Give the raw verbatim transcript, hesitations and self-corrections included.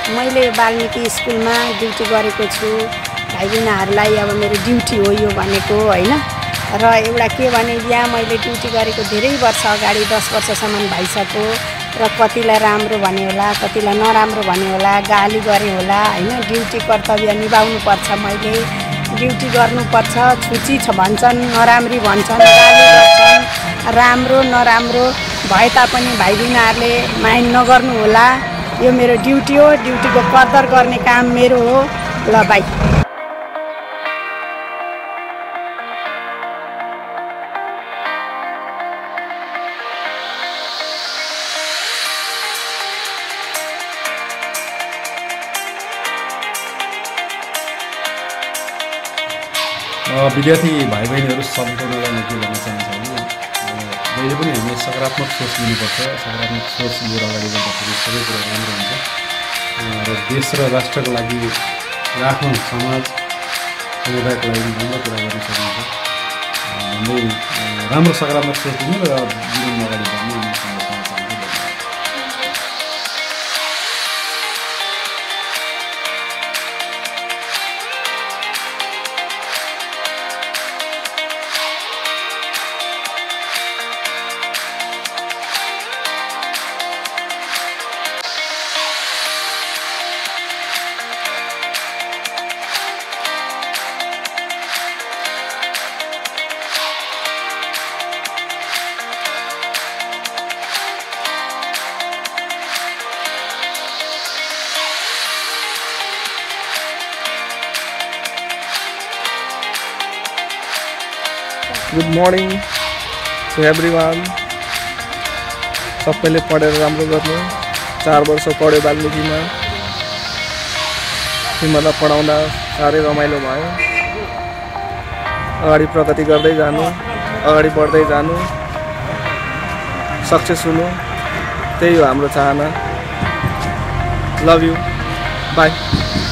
मैले वाल्मीकि स्कुलमा ड्युटी गरेको छु। भाइ बहिनीहरूलाई अब मेरो ड्युटी हो यो भनेको होइन। र एउटा के भने यहाँ मैले ड्युटी गरेको धेरै वर्ष अगाडि दस वर्षसम्म भइसक्यो र कतिलाई राम्रो भने होला, कतिलाई नराम्रो भने होला, गाली गरे होला होइन। ड्युटी कर्तव्य निभाउनुपर्छ। मैले ड्युटी गर्नुपर्छ। छुची छ भन्छन्, नराम्री भन्छन्, गाली गर्छन्, राम्रो नराम्रो भए तापनि भाइ बहिनीहरूले माइन्ड नगर्नु होला। यो मेरो ड्युटी हो। ड्युटीको कदर गर्ने काम मेरो हो। ल बाई। विद्यार्थी भाइ बहिनीहरू सम्पूर्णलाई म के भन्न चाहन्छु भने जहिले पनि हामीले सकारात्मक सोच लिनुपर्छ। सकारात्मक सोच लिएर अगाडि बढ्दाखेरि सबै कुरा राम्रो हुन्छ र देश र राष्ट्रको लागि र आफ्नो समाज समुदायको लागि राम्रो कुरा गर्न सकिन्छ भन्दै राम्रो सकारात्मक सोच लिनु र जीवनमा अगाडि बढ्नु म भन्न चाहन्छु। Good morning to everyone. सबैले पढेर राम्रो गर्नु। चार वर्ष पढ्यो वाल्मीकिमा। तिमीहरूलाई पढाउँदा साह्रै रमाइलो भयो। अगाडि प्रगति गर्दै जानु, अगाडि बढ्दै जानु, सक्सेस हुनु, त्यही हो हाम्रो चाहना। Love you, by.